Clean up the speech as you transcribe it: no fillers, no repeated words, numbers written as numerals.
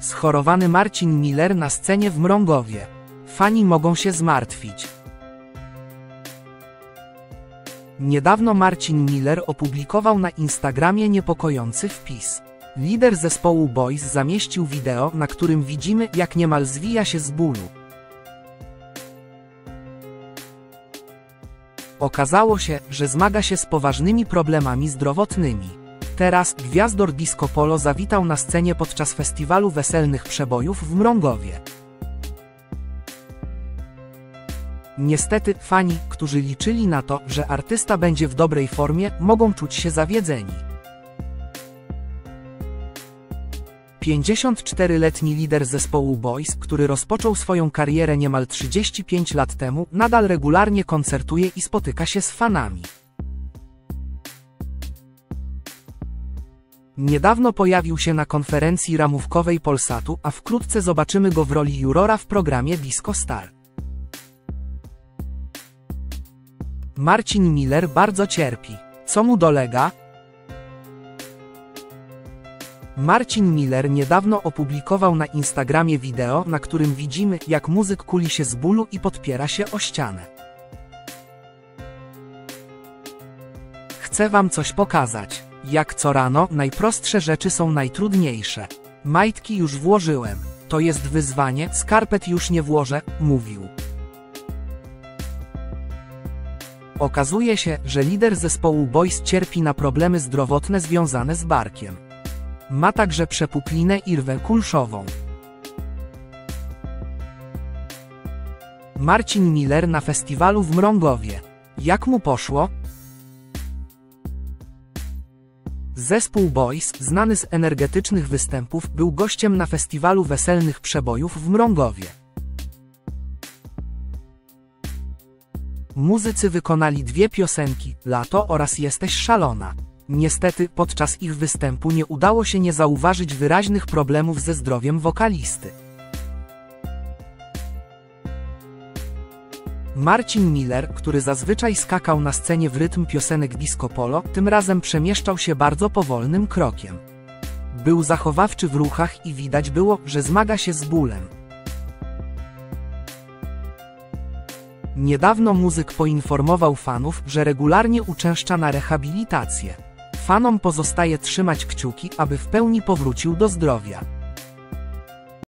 Schorowany Marcin Miller na scenie w Mrągowie. Fani mogą się zmartwić. Niedawno Marcin Miller opublikował na Instagramie niepokojący wpis. Lider zespołu Boys zamieścił wideo, na którym widzimy, jak niemal zwija się z bólu. Okazało się, że zmaga się z poważnymi problemami zdrowotnymi. Teraz gwiazdor disco polo zawitał na scenie podczas festiwalu weselnych przebojów w Mrągowie. Niestety, fani, którzy liczyli na to, że artysta będzie w dobrej formie, mogą czuć się zawiedzeni. 54-letni lider zespołu Boys, który rozpoczął swoją karierę niemal 35 lat temu, nadal regularnie koncertuje i spotyka się z fanami. Niedawno pojawił się na konferencji ramówkowej Polsatu, a wkrótce zobaczymy go w roli jurora w programie Disco Star. Marcin Miller bardzo cierpi. Co mu dolega? Marcin Miller niedawno opublikował na Instagramie wideo, na którym widzimy, jak muzyk kuli się z bólu i podpiera się o ścianę. Chcę wam coś pokazać. Jak co rano, najprostsze rzeczy są najtrudniejsze. Majtki już włożyłem. To jest wyzwanie, skarpet już nie włożę, mówił. Okazuje się, że lider zespołu Boys cierpi na problemy zdrowotne związane z barkiem. Ma także przepuklinę i rwę kulszową. Marcin Miller na festiwalu w Mrągowie. Jak mu poszło? Zespół Boys, znany z energetycznych występów, był gościem na festiwalu weselnych przebojów w Mrągowie. Muzycy wykonali dwie piosenki, Lato oraz Jesteś szalona. Niestety, podczas ich występu nie udało się nie zauważyć wyraźnych problemów ze zdrowiem wokalisty. Marcin Miller, który zazwyczaj skakał na scenie w rytm piosenek disco polo, tym razem przemieszczał się bardzo powolnym krokiem. Był zachowawczy w ruchach i widać było, że zmaga się z bólem. Niedawno muzyk poinformował fanów, że regularnie uczęszcza na rehabilitację. Fanom pozostaje trzymać kciuki, aby w pełni powrócił do zdrowia.